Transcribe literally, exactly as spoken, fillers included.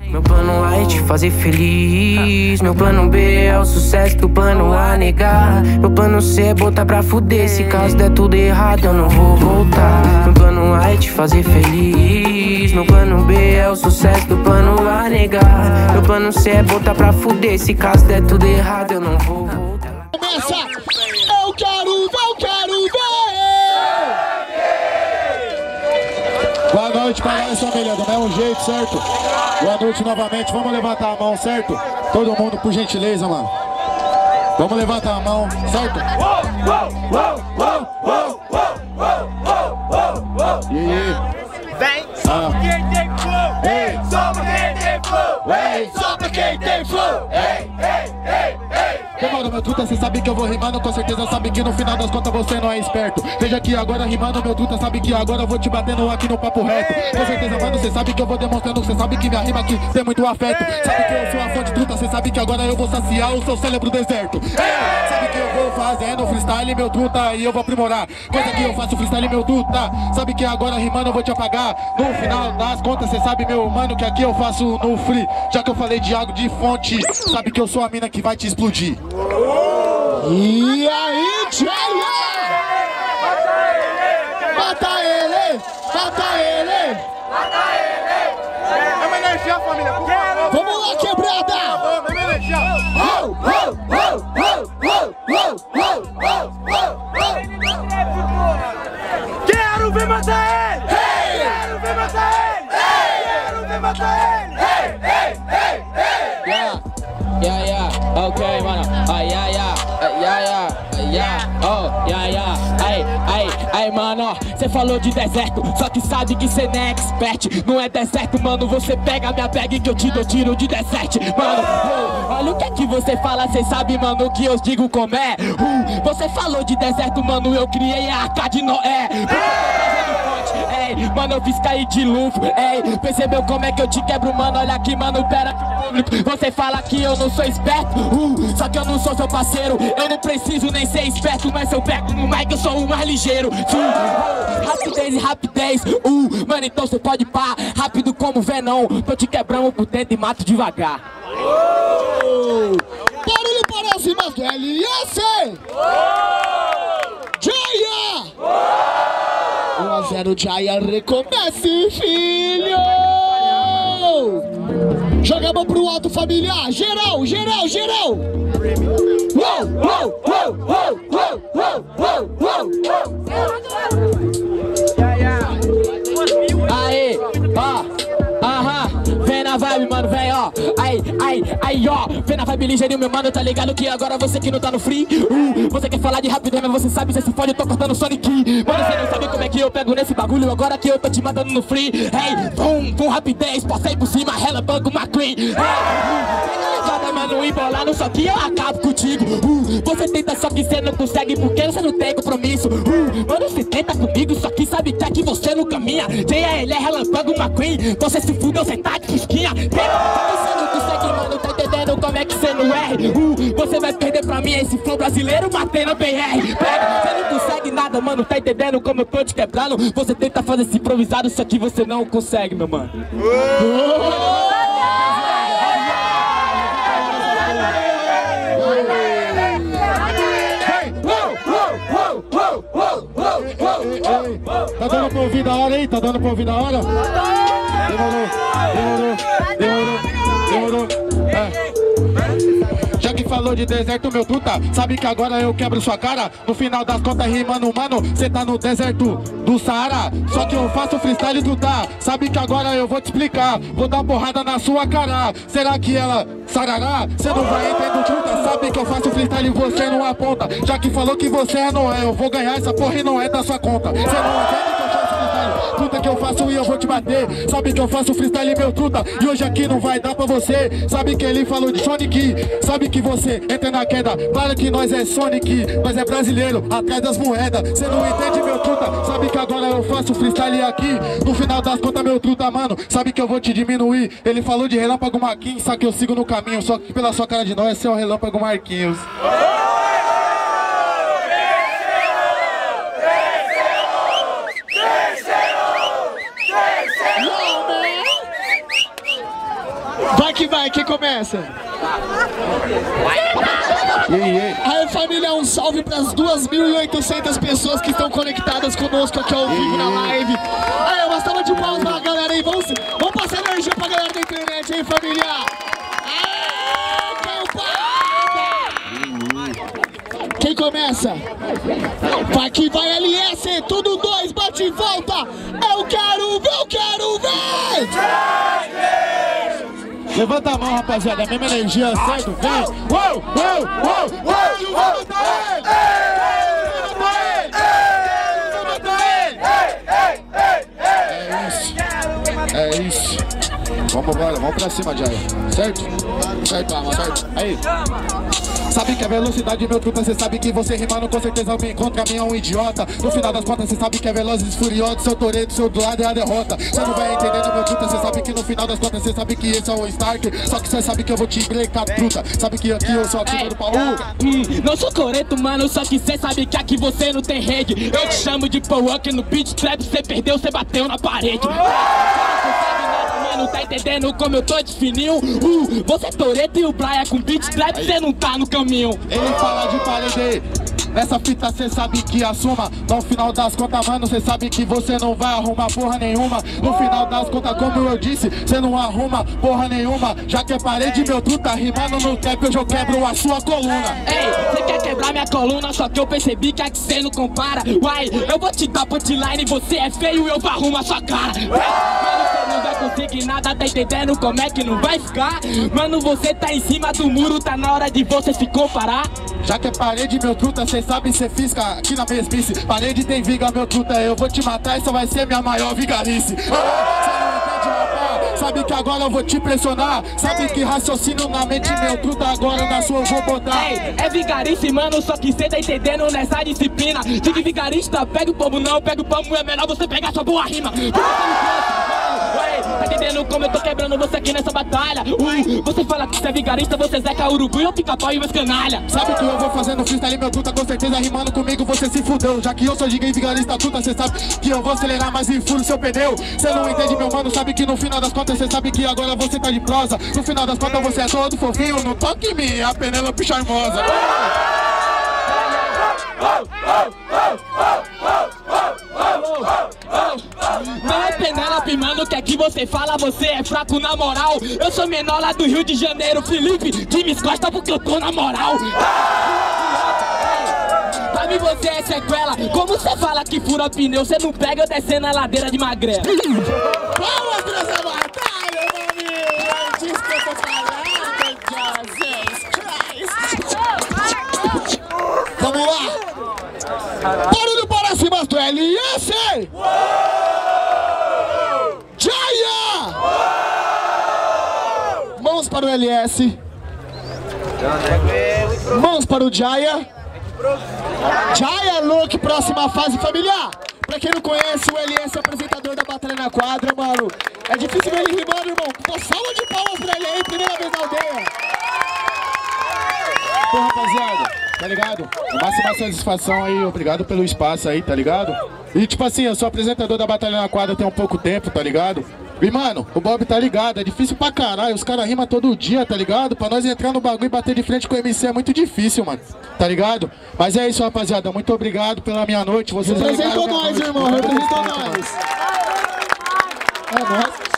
Meu plano A é te fazer feliz. Meu plano B é o sucesso do plano A negar. Meu plano C é botar pra fuder. Se caso der tudo errado eu não vou voltar. Meu plano A é te fazer feliz. Meu plano B é o sucesso do plano A negar. Meu plano C é botar pra fuder. Se caso der tudo errado eu não vou voltar. Começa! Eu quero ver, eu quero ver! Boa noite para nós, família, do mesmo jeito, certo? Boa noite novamente, vamos levantar a mão, certo? Todo mundo, por gentileza, mano. Vamos levantar a mão, certo? E aí? Vem, só pra quem tem flow! Ei, só pra quem tem flow! Ei, só pra quem tem flow! Ei, ei, ei, ei! Demora, meu truta, cê sabe que eu vou rimando. Com certeza sabe que no final das contas você não é esperto. Veja aqui agora rimando, meu truta, sabe que agora eu vou te batendo aqui no papo reto. Com certeza, mano, cê sabe que eu vou demonstrando. Cê sabe que minha rima aqui tem muito afeto. Sabe que eu sou a fonte truta, cê sabe que agora eu vou saciar o seu cérebro deserto. Ei, sabe que eu vou fazendo freestyle, meu truta, e eu vou aprimorar. Coisa que eu faço freestyle, meu truta. Sabe que agora rimando eu vou te apagar. No final das contas, cê sabe, meu mano, que aqui eu faço no free. Já que eu falei de água de fonte, sabe que eu sou a mina que vai te explodir. E aí, Jaya? Mata ele! Mata ele! Mata ele! É uma energia, família, por favor! Vamos lá, quebrada! É uma energia! Oh, oh, oh, oh, oh, oh, oh, oh, oh. Quero ver matar ele! Quero ver matar ele! Quero ver matar ele! Yeah, yeah, yeah, ok, mano. Ai, yeah, yeah, yeah, yeah, yeah, oh, yeah, yeah. Ai, ai, ai, mano, cê falou de deserto, só que sabe que cê não é expert. Não é deserto, mano, você pega minha bag que eu te dou tiro de deserto. Mano, oh, olha o que é que você fala, cê sabe, mano, que eu digo como é. Uh, você falou de deserto, mano, eu criei a arca de Noé. Ei, mano, eu fiz cair de luvo. Ei, percebeu como é que eu te quebro, mano? Olha aqui, mano, pera que público. Você fala que eu não sou esperto, uh, só que eu não sou seu parceiro. Eu não preciso nem ser esperto, mas se eu pego no mic eu sou o mais ligeiro. uh, Rapidez e rapidez, uh, mano, então você pode pá. Rápido como Venom, tô te quebrando por dentro e mato devagar. Oh. Barulho para as rimas do L S! Jaya! um a zero, Jaya, recomece, filho! Joga a mão pro alto, família! Geral, geral, geral! Uou, uou, uou, uou, uou, uou, uou, uou! Aê, ó, aham, vem na vibe, mano, vem, ó. Ai, ai, ai, ó, vem na vibe ligeirinho, meu mano, tá ligado que agora você que não tá no free. uh, Você quer falar de rapidez, mas você sabe, você se fode, eu tô cortando Sonic. Mano, você não sabe como é que eu pego nesse bagulho, agora que eu tô te matando no free. Hey, vum, com rapidez, passei por cima, relâmpago McQueen. Hey, uh, levada, mano, embolando, só que eu acabo contigo. uh, Você tenta, só que você não consegue, porque você não tem compromisso. uh, Mano, você tenta comigo, só que sabe que aqui você não caminha. J A L é relâmpago McQueen, você se fudeu, você tá de fusquinha. Você não consegue, mano, tá entendendo como é que você não erra. uh, Você vai perder pra mim esse flow brasileiro batendo B R. Pega, você não consegue nada, mano, tá entendendo como eu tô te quebrando. Você tenta fazer esse improvisado, só que você não consegue, meu mano. uh! Tá dando pra ouvir da hora aí? Tá dando pra ouvir da hora? Demorou, demorou, demorou, demorou. É. Já que falou de deserto, meu truta, sabe que agora eu quebro sua cara. No final das contas, rimando, mano, cê tá no deserto do Saara. Só que eu faço freestyle, truta, sabe que agora eu vou te explicar. Vou dar porrada na sua cara. Será que ela sarará? Cê não vai entender, truta, sabe que eu faço freestyle e você não aponta. Já que falou que você não é, eu vou ganhar essa porra e não é da sua conta. Cê não entende que eu faço freestyle, truta, que eu faço e eu vou te bater. Sabe que eu faço freestyle, meu truta, e hoje aqui não vai dar pra você. Sabe que ele falou de Sonic, sabe que você entra na queda. Claro que nós é Sonic, nós é brasileiro, atrás das moedas. Cê não entende, meu truta, sabe que agora eu faço freestyle aqui. No final das contas, meu truta, mano, sabe que eu vou te diminuir. Ele falou de relâmpago Marquinhos, só que eu sigo no caminho. Só que pela sua cara de nós, esse é o relâmpago Marquinhos. Vai que vai, quem começa? Aí família, um salve para as duas mil e oitocentas pessoas que estão conectadas conosco aqui ao vivo na live. Aí, uma salva de palmas pra galera aí, vamos, vamos passar energia pra galera da internet aí, família. Aê, quem começa? Vai que vai, L S, tudo dois, bate e volta. Eu quero ver, eu quero ver. Levanta a mão, rapaziada, a mesma energia, certo? Vem! Uou, uou, uou, uou! Vamos matar ele! Vamos matar ele! É isso, é isso. Vamos embora, vamos pra cima, Jaya. Certo? Certo, Alma, certo? Aí. Sabe que a velocidade meu truta, cê sabe que você rimando com certeza me encontra, mim é um idiota. No final das contas cê sabe que é Velozes e Furiosos, seu Toreto, seu do lado é a derrota. Cê não vai entendendo meu truta, cê sabe que no final das contas cê sabe que esse é o Stark. Só que cê sabe que eu vou te brecar, truta. Sabe que aqui eu sou a turma do Paulo. Hum, não sou Toreto, mano, só que cê sabe que aqui você não tem rede. Eu te chamo de Paul Walker no beat trap, cê perdeu, cê bateu na parede. Não tá entendendo como eu tô de fininho? Uh, você é Toreto e o Brian com beat trap, cê não tá no caminho. Ele fala de parede, nessa fita cê sabe que assuma. No final das contas, mano, cê sabe que você não vai arrumar porra nenhuma. No final das contas, como eu disse, cê não arruma porra nenhuma. Já que é parede, meu truta, rimando no trap, eu já quebro a sua coluna. Ei, cê quer quebrar minha coluna, só que eu percebi que aqui cê não compara. Uai, eu vou te dar punchline, você é feio e eu vou arrumar sua cara. Mano, não vai conseguir nada, tá entendendo como é que não vai ficar? Mano, você tá em cima do muro, tá na hora de você se comparar. Já que é parede, meu truta, cê sabe, cê fisca aqui na mesmice. Parede tem viga, meu truta, eu vou te matar, essa vai ser minha maior vigarice. Ah, cê não entende, rapaz? Sabe que agora eu vou te pressionar. Sabe que raciocínio na mente, meu truta, agora na sua eu vou botar. Ei, é vigarice, mano, só que cê tá entendendo nessa disciplina. De que vigarista, pega o pombo não, pega o pombo, é melhor você pegar sua boa rima. Ué, tá entendendo como eu tô quebrando você aqui nessa batalha? Uh, você fala que você é vigarista, você zeca urubu e eu pica-pau e meus canalha. Sabe o que eu vou fazendo freestyle, meu truta, com certeza rimando comigo você se fudeu. Já que eu sou giga e vigarista, truta, cê sabe que eu vou acelerar mais e furo seu pneu. Cê não entende, meu mano, sabe que no final das contas cê sabe que agora você tá de prosa. No final das contas você é todo fofinho, não toque em mim, a Penélope charmosa. Não é Penélope, mano, que aqui você fala, você é fraco na moral. Eu sou menor lá do Rio de Janeiro, Felipe, Dimes Costa porque eu tô na moral. Pra mim você é sequela, como você fala que fura pneu, você não pega eu descendo a ladeira de magrela. Vamos pra essa batalha, meu amigo! Diz que eu tô falando, Jesus Christ! Vamos lá! Barulho para cima do L S! Jaya! Mãos para o L S. Mãos para o Jaya. Jaya Look, próxima fase, família. Pra quem não conhece, o L S é apresentador da Batalha na Quadra, mano. É difícil ver ele rimando, irmão. Pô, salva de palmas pra ele aí, primeira vez na aldeia. Pô, rapaziada, tá ligado? Máxima satisfação aí, obrigado pelo espaço aí, tá ligado? E tipo assim, eu sou apresentador da Batalha na Quadra tem um pouco tempo, tá ligado? E mano, o Bob tá ligado, é difícil pra caralho, os caras rimam todo dia, tá ligado? Pra nós entrar no bagulho e bater de frente com o M C é muito difícil, mano, tá ligado? Mas é isso, rapaziada, muito obrigado pela minha noite, vocês representou nós, irmão, representou nós. É nóis.